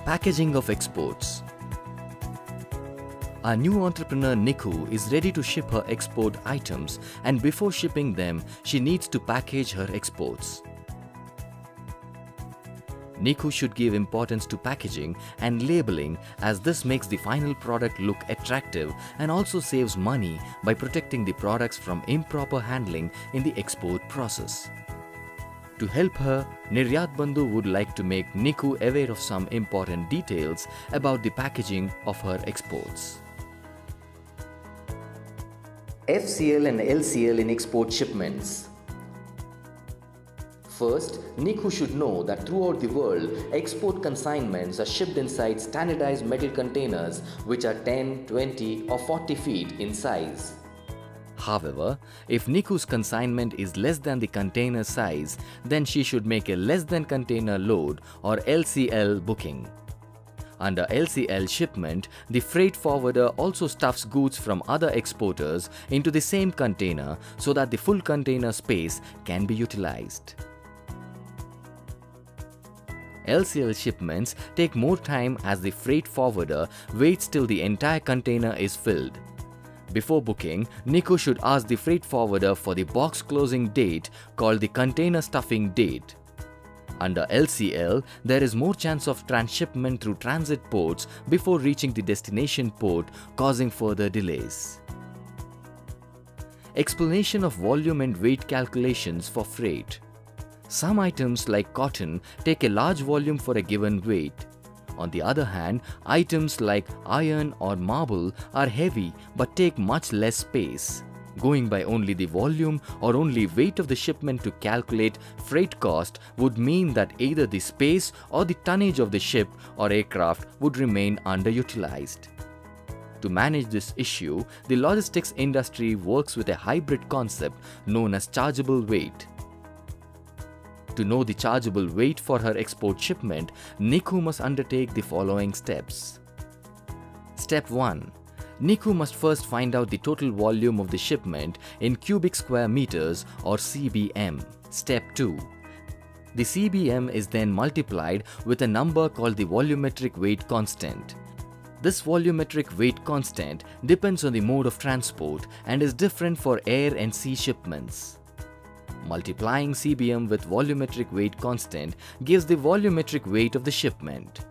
Packaging of exports. Our new entrepreneur Niku is ready to ship her export items, and before shipping them, she needs to package her exports. Niku should give importance to packaging and labeling, as this makes the final product look attractive and also saves money by protecting the products from improper handling in the export process. To help her, Niryat Bandhu would like to make Niku aware of some important details about the packaging of her exports. FCL and LCL in export shipments. First, Niku should know that throughout the world, export consignments are shipped inside standardized metal containers which are 10, 20 or 40 feet in size. However, if Niku's consignment is less than the container size, then she should make a less than container load or LCL booking. Under LCL shipment, the freight forwarder also stuffs goods from other exporters into the same container so that the full container space can be utilized. LCL shipments take more time as the freight forwarder waits till the entire container is filled. Before booking, Niku should ask the freight forwarder for the box closing date called the container stuffing date. Under LCL, there is more chance of transshipment through transit ports before reaching the destination port, causing further delays. Explanation of volume and weight calculations for freight. Some items like cotton take a large volume for a given weight. On the other hand, items like iron or marble are heavy but take much less space. Going by only the volume or only weight of the shipment to calculate freight cost would mean that either the space or the tonnage of the ship or aircraft would remain underutilized. To manage this issue, the logistics industry works with a hybrid concept known as chargeable weight. To know the chargeable weight for her export shipment, Niku must undertake the following steps. Step 1. Niku must first find out the total volume of the shipment in cubic square meters or CBM. Step 2. The CBM is then multiplied with a number called the volumetric weight constant. This volumetric weight constant depends on the mode of transport and is different for air and sea shipments. Multiplying CBM with volumetric weight constant gives the volumetric weight of the shipment.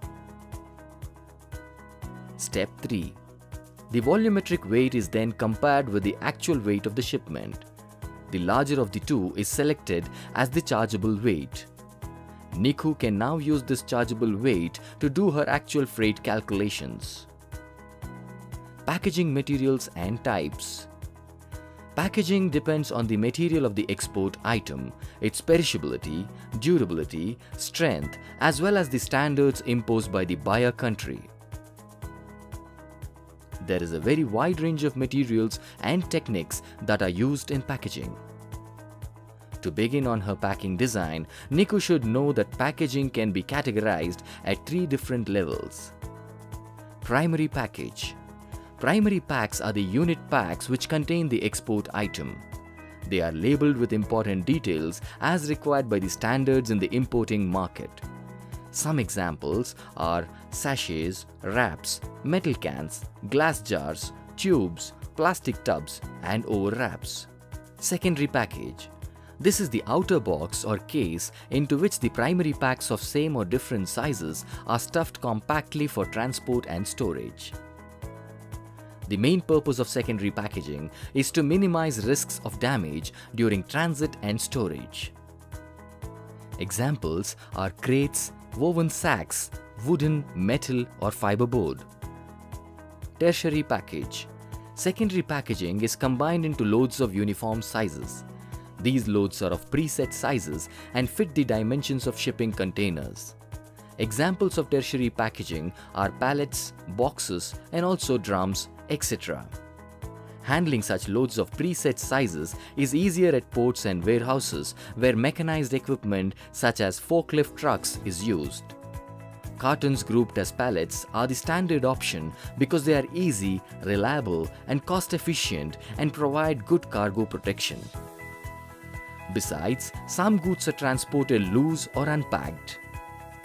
Step 3. The volumetric weight is then compared with the actual weight of the shipment. The larger of the two is selected as the chargeable weight. Niku can now use this chargeable weight to do her actual freight calculations. Packaging materials and types. Packaging depends on the material of the export item, its perishability, durability, strength, as well as the standards imposed by the buyer country. There is a very wide range of materials and techniques that are used in packaging. To begin on her packing design, Niku should know that packaging can be categorized at 3 different levels. Primary package. Primary packs are the unit packs which contain the export item. They are labeled with important details as required by the standards in the importing market. Some examples are sachets, wraps, metal cans, glass jars, tubes, plastic tubs, and overwraps. Secondary package. This is the outer box or case into which the primary packs of same or different sizes are stuffed compactly for transport and storage. The main purpose of secondary packaging is to minimize risks of damage during transit and storage. Examples are crates, woven sacks, wooden, metal or fiberboard. Tertiary package. Secondary packaging is combined into loads of uniform sizes. These loads are of preset sizes and fit the dimensions of shipping containers. Examples of tertiary packaging are pallets, boxes, and also drums, etc. Handling such loads of preset sizes is easier at ports and warehouses where mechanized equipment such as forklift trucks is used. Cartons grouped as pallets are the standard option because they are easy, reliable, and cost-efficient and provide good cargo protection. Besides, some goods are transported loose or unpacked.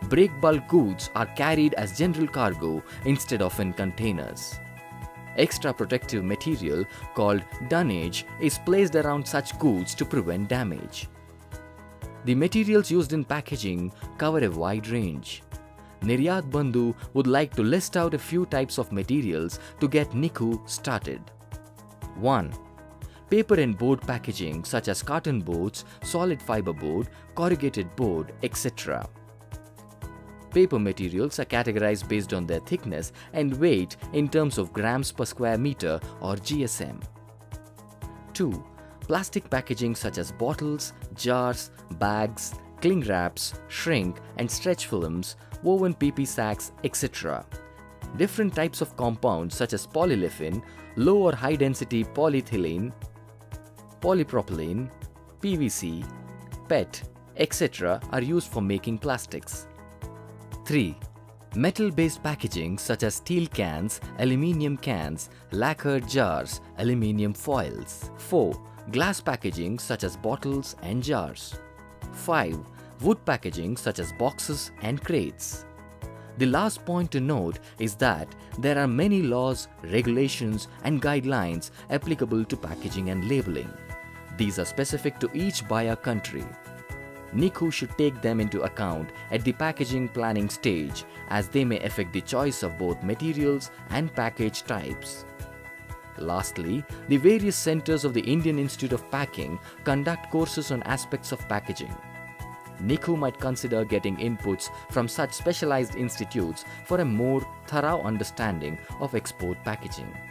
break bulk goods are carried as general cargo instead of in containers. Extra protective material called dunnage is placed around such goods to prevent damage. The materials used in packaging cover a wide range. Niryat Bandhu would like to list out a few types of materials to get NICU started. 1. Paper and board packaging such as carton boards, solid fiber board, corrugated board, etc. Paper materials are categorized based on their thickness and weight in terms of grams per square meter or GSM. 2. Plastic packaging such as bottles, jars, bags, cling wraps, shrink and stretch films, woven PP sacks, etc. Different types of compounds such as polyolefin, low or high density polyethylene, polypropylene, PVC, PET, etc. are used for making plastics. 3. Metal-based packaging such as steel cans, aluminium cans, lacquered jars, aluminium foils. 4. Glass packaging such as bottles and jars. 5. Wood packaging such as boxes and crates. The last point to note is that there are many laws, regulations and guidelines applicable to packaging and labeling. These are specific to each buyer country. NICU should take them into account at the packaging planning stage as they may affect the choice of both materials and package types. Lastly, the various centers of the Indian Institute of Packing conduct courses on aspects of packaging. NICU might consider getting inputs from such specialized institutes for a more thorough understanding of export packaging.